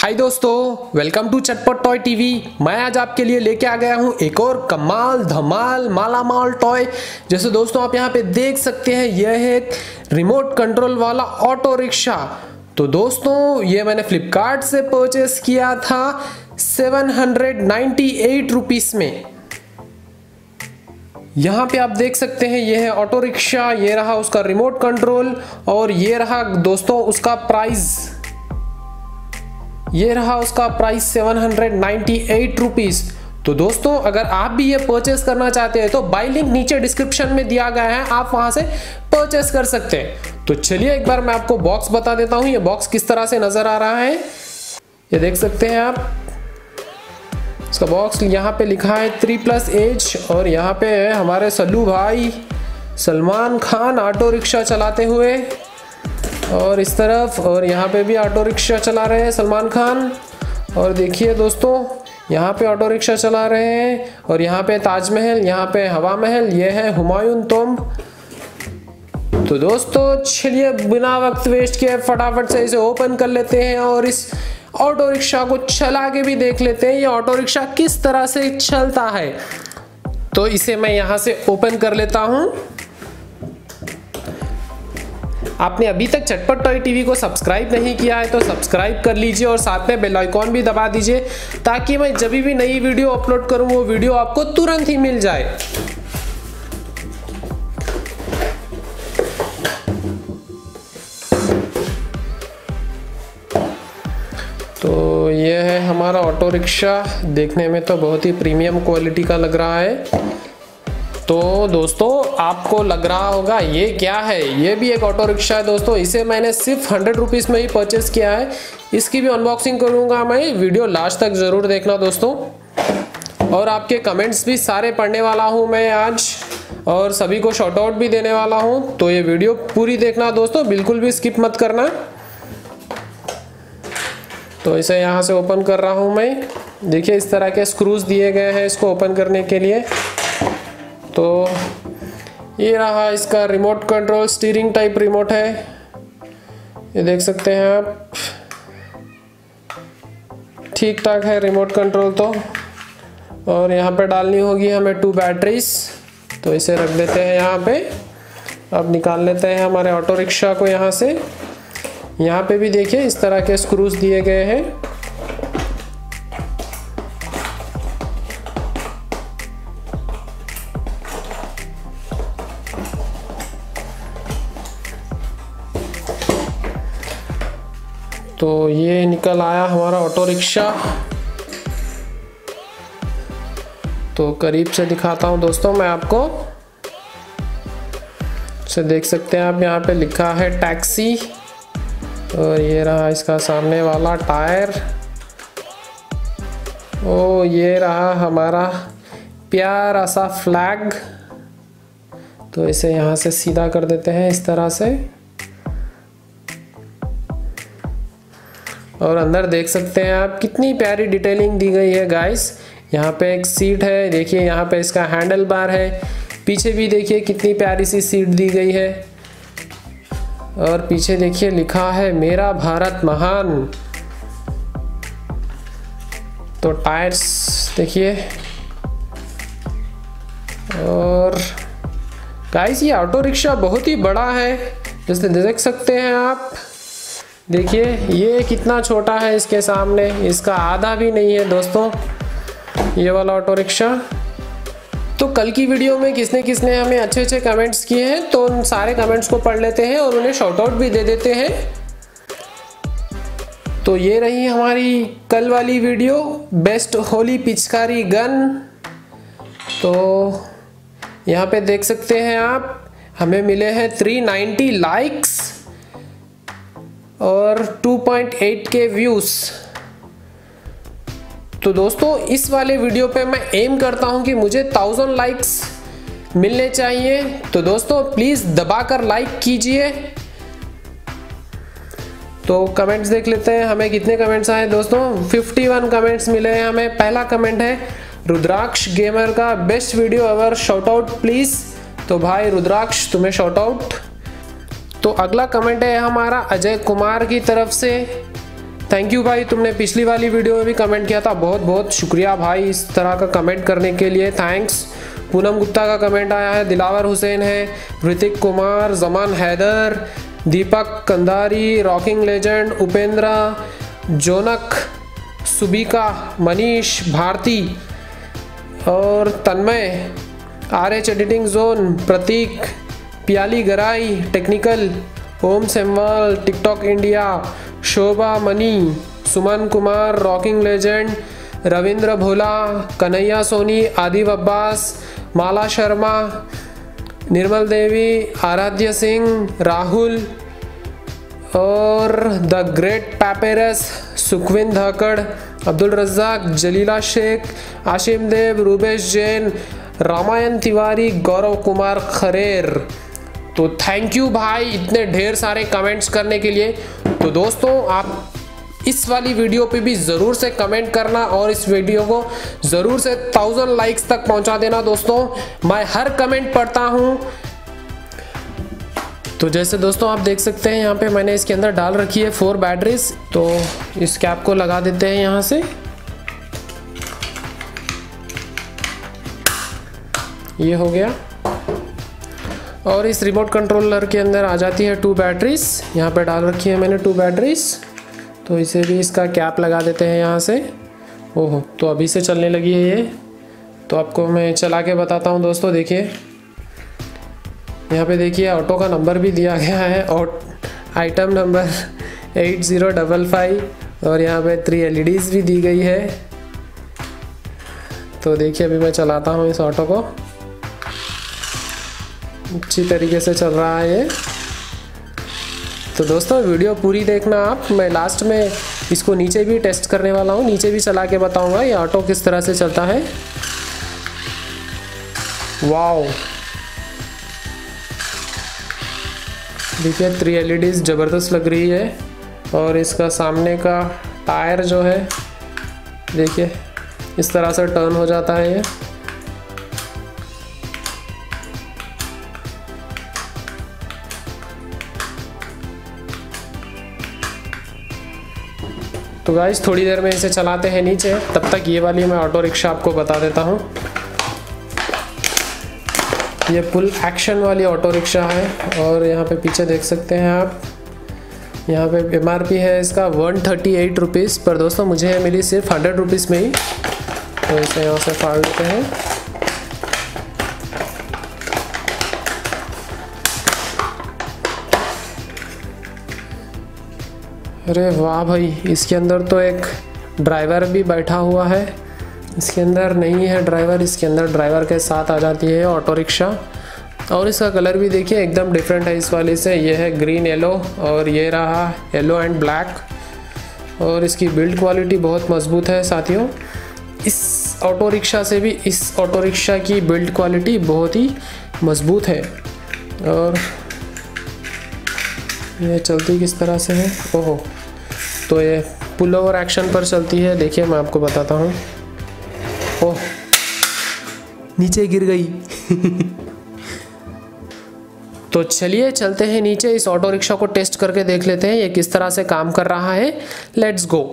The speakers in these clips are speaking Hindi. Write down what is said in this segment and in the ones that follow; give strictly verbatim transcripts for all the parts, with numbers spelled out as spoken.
हाय दोस्तों, welcome to Chatpat toy TV. मैं आज आपके लिए लेके आ गया हूं एक और कमाल धमाल मालामाल टॉय। जैसे दोस्तों आप यहां पे देख सकते हैं, यह है एक रिमोट कंट्रोल वाला ऑटो रिक्शा। तो दोस्तों ये मैंने फ्लिपकार्ट से परचेस किया था seven hundred ninety eight rupees में। यहाँ पे आप देख सकते हैं ये है ऑटो रिक्शा, ये रहा उसका रिमोट कंट्रोल और ये रहा दोस्तों उसका प्राइस। ये रहा उसका price seven hundred ninety eight rupees. तो दोस्तों अगर आप भी ये परचेस करना चाहते हैं तो बाय लिंक नीचे डिस्क्रिप्शन में दिया गया है, आप वहां से परचेस कर सकते हैं। तो चलिए एक बार मैं आपको बॉक्स बता देता हूं, ये बॉक्स किस तरह से नजर आ रहा है। ये देख सकते हैं आप, इसका बॉक्स यहाँ पे लिखा है थ्री प्लस एज और यहाँ पे है हमारे सल्लू भाई सलमान खान ऑटो रिक्शा चलाते हुए, और इस तरफ और यहाँ पे भी ऑटो रिक्शा चला रहे हैं सलमान खान। और देखिए दोस्तों यहाँ पे ऑटो रिक्शा चला रहे हैं और यहाँ पे ताजमहल, यहाँ पे हवा महल, ये है हुमायूं तोम्ब। तो दोस्तों चलिए बिना वक्त वेस्ट किए फटाफट से इसे ओपन कर लेते हैं और इस ऑटो रिक्शा को चला के भी देख लेते हैं ये ऑटो रिक्शा किस तरह से चलता है। तो इसे मैं यहाँ से ओपन कर लेता हूँ। आपने अभी तक चटपट टॉय टीवी को सब्सक्राइब नहीं किया है तो सब्सक्राइब कर लीजिए और साथ में बेल आइकॉन भी दबा दीजिए, ताकि मैं जब भी नई वीडियो अपलोड करूं वो वीडियो आपको तुरंत ही मिल जाए। तो ये है हमारा ऑटो रिक्शा, देखने में तो बहुत ही प्रीमियम क्वालिटी का लग रहा है। तो दोस्तों आपको लग रहा होगा ये क्या है, ये भी एक ऑटो रिक्शा है दोस्तों। इसे मैंने सिर्फ हंड्रेड रुपीज़ में ही परचेस किया है। इसकी भी अनबॉक्सिंग करूंगा मैं, वीडियो लास्ट तक ज़रूर देखना दोस्तों। और आपके कमेंट्स भी सारे पढ़ने वाला हूं मैं आज, और सभी को शॉर्ट आउट भी देने वाला हूं। तो ये वीडियो पूरी देखना दोस्तों, बिल्कुल भी स्किप मत करना। तो इसे यहाँ से ओपन कर रहा हूँ मैं। देखिए इस तरह के स्क्रूज दिए गए हैं इसको ओपन करने के लिए। तो ये रहा इसका remote control, steering type remote है, ये देख सकते हैं आप। ठीक ठाक है रिमोट कंट्रोल तो। और यहाँ पे डालनी होगी हमें टू बैटरीज, तो इसे रख देते हैं यहाँ पे। अब निकाल लेते हैं हमारे ऑटो रिक्शा को यहाँ से। यहाँ पे भी देखिए इस तरह के स्क्रूज दिए गए हैं। तो ये निकल आया हमारा ऑटो रिक्शा। तो करीब से दिखाता हूँ दोस्तों मैं आपको, इसे देख सकते हैं आप, यहाँ पे लिखा है टैक्सी। और ये रहा इसका सामने वाला टायर। ओ ये रहा हमारा प्यारा सा फ्लैग। तो इसे यहाँ से सीधा कर देते हैं इस तरह से। और अंदर देख सकते हैं आप कितनी प्यारी डिटेलिंग दी गई है गाइस। यहाँ पे एक सीट है, देखिए यहाँ पे इसका हैंडल बार है। पीछे भी देखिए कितनी प्यारी सी सीट दी गई है। और पीछे देखिए लिखा है मेरा भारत महान। तो टायर्स देखिए। और गाइस ये ऑटो रिक्शा बहुत ही बड़ा है, जैसे देख सकते हैं आप। देखिए ये कितना छोटा है इसके सामने, इसका आधा भी नहीं है दोस्तों ये वाला ऑटो रिक्शा। तो कल की वीडियो में किसने किसने हमें अच्छे अच्छे कमेंट्स किए हैं, तो उन सारे कमेंट्स को पढ़ लेते हैं और उन्हें शॉर्ट आउट भी दे देते हैं। तो ये रही हमारी कल वाली वीडियो, बेस्ट होली पिचकारी गन। तो यहाँ पे देख सकते हैं आप, हमें मिले हैं थ्री नाइन्टी लाइक्स और two point eight K views. तो दोस्तों इस वाले वीडियो पे मैं एम करता हूं कि मुझे थाउजेंड लाइक्स मिलने चाहिए। तो दोस्तों प्लीज दबाकर लाइक कीजिए। तो कमेंट्स देख लेते हैं हमें कितने कमेंट्स आए दोस्तों। इक्यावन कमेंट्स मिले हैं हमें। पहला कमेंट है रुद्राक्ष गेमर का, best video ever, shout out please. तो भाई रुद्राक्ष तुम्हें शॉर्ट आउट। तो अगला कमेंट है हमारा अजय कुमार की तरफ से, थैंक यू भाई, तुमने पिछली वाली वीडियो में भी कमेंट किया था, बहुत बहुत शुक्रिया भाई इस तरह का कमेंट करने के लिए, थैंक्स। पूनम गुप्ता का कमेंट आया है, दिलावर हुसैन है, ऋतिक कुमार, जमान हैदर, दीपक कंदारी, रॉकिंग लेजेंड, उपेंद्रा, जोनक, सुबिका, मनीष, भारती और Tanmay, R H editing zone, Prateek, Piyali Garai, technical, Om Semwal, TikTok India, Shobha Mani, Suman Kumar, rocking legend, Ravindra Bhola, Kanhaiya Soni, Adib Abbas, Mala Sharma, Nirmal Devi, Aaradhya Singh, Rahul और the great papyrus, Sukhvind Dhakad, Abdul Razzaq, Jalila Sheikh, Ashim Dev, Rupesh Jain, Ramayan Tiwari, Gaurav Kumar Kharer. तो थैंक यू भाई इतने ढेर सारे कमेंट्स करने के लिए। तो दोस्तों आप इस वाली वीडियो पे भी ज़रूर से कमेंट करना और इस वीडियो को ज़रूर से थाउजेंड लाइक्स तक पहुंचा देना दोस्तों, मैं हर कमेंट पढ़ता हूं। तो जैसे दोस्तों आप देख सकते हैं यहाँ पे मैंने इसके अंदर डाल रखी है फोर बैटरीज। तो इस कैप को लगा देते हैं यहाँ से, ये हो गया। और इस रिमोट कंट्रोलर के अंदर आ जाती है टू बैटरीज, यहाँ पे डाल रखी है मैंने टू बैटरीज। तो इसे भी इसका कैप लगा देते हैं यहाँ से। ओहो, तो अभी से चलने लगी है ये। तो आपको मैं चला के बताता हूँ दोस्तों, देखिए यहाँ पे देखिए ऑटो का नंबर भी दिया गया है और item number eight zero double five और यहाँ पे थ्री एल ई डीज़ भी दी गई है। तो देखिए अभी मैं चलाता हूँ इस ऑटो को, अच्छी तरीके से चल रहा है ये। तो दोस्तों वीडियो पूरी देखना आप, मैं लास्ट में इसको नीचे भी टेस्ट करने वाला हूँ, नीचे भी चला के बताऊँगा ये ऑटो किस तरह से चलता है। वाओ, देखिए थ्री एल ई डीज़ ज़बरदस्त लग रही है। और इसका सामने का टायर जो है देखिए इस तरह से टर्न हो जाता है ये। तो गाइस थोड़ी देर में इसे चलाते हैं नीचे, तब तक ये वाली मैं ऑटो रिक्शा आपको बता देता हूँ। ये फुल एक्शन वाली ऑटो रिक्शा है और यहाँ पे पीछे देख सकते हैं आप, यहाँ पे एम आर पी है इसका वन थर्टी एट रुपीज़, पर दोस्तों मुझे मिली सिर्फ हंड्रेड रुपीज़ में ही। तो इसे यहाँ से फाड़ लेते हैं। अरे वाह भाई, इसके अंदर तो एक ड्राइवर भी बैठा हुआ है, इसके अंदर नहीं है ड्राइवर, इसके अंदर ड्राइवर के साथ आ जाती है ऑटो रिक्शा। और इसका कलर भी देखिए एकदम डिफरेंट है इस वाले से, ये है ग्रीन येलो और ये रहा येलो एंड ब्लैक। और इसकी बिल्ड क्वालिटी बहुत मजबूत है साथियों, इस ऑटो रिक्शा से भी इस ऑटो रिक्शा की बिल्ड क्वालिटी बहुत ही मजबूत है। और ये चलती किस तरह से है, ओहो, तो ये पुल ओवर एक्शन पर चलती है। देखिए मैं आपको बताता हूँ, ओह नीचे गिर गई तो चलिए चलते हैं नीचे, इस ऑटो रिक्शा को टेस्ट करके देख लेते हैं ये किस तरह से काम कर रहा है। Let's go.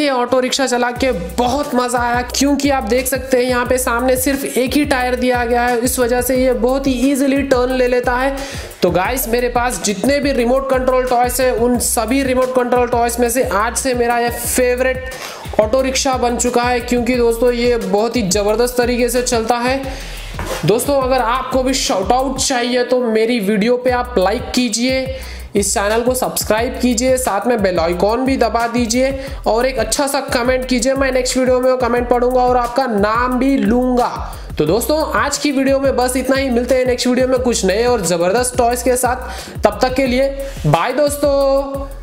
ये ऑटो रिक्शा चला के बहुत मजा आया, क्योंकि आप देख सकते हैं यहाँ पे सामने सिर्फ एक ही टायर दिया गया है, इस वजह से ये बहुत ही इजीली टर्न ले लेता है। तो गाइस मेरे पास जितने भी रिमोट कंट्रोल टॉयस है उन सभी रिमोट कंट्रोल टॉयस में से आज से मेरा ये फेवरेट ऑटो रिक्शा बन चुका है, क्योंकि दोस्तों ये बहुत ही जबरदस्त तरीके से चलता है। दोस्तों अगर आपको भी शाउट आउट चाहिए तो मेरी वीडियो पे आप लाइक कीजिए, इस चैनल को सब्सक्राइब कीजिए, साथ में बेल आइकॉन भी दबा दीजिए और एक अच्छा सा कमेंट कीजिए। मैं नेक्स्ट वीडियो में वो कमेंट पढ़ूंगा और आपका नाम भी लूंगा। तो दोस्तों आज की वीडियो में बस इतना ही, मिलते हैं नेक्स्ट वीडियो में कुछ नए और जबरदस्त टॉयज के साथ। तब तक के लिए बाय दोस्तों।